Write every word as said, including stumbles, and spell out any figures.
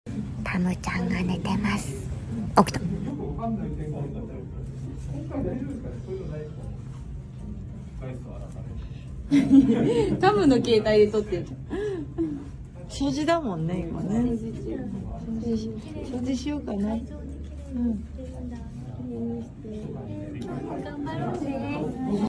タムちゃんが寝てます。起きた。 タムの携帯で撮ってる。 掃除だもんね今ね。掃除しようかな。うん。 頑張ろうね。